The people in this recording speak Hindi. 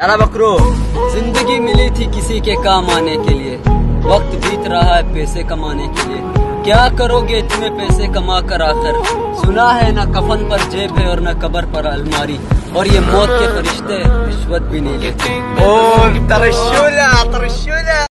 यारा बकरो, जिंदगी मिली थी किसी के काम आने के लिए, वक्त बीत रहा है पैसे कमाने के लिए। क्या करोगे इतने पैसे कमा कर आखिर? सुना है ना कफन पर जेब है और न कब्र पर अलमारी, और ये मौत के फरिश्ते रिश्वत भी नहीं लेते। ओह तरशुला तरशुला।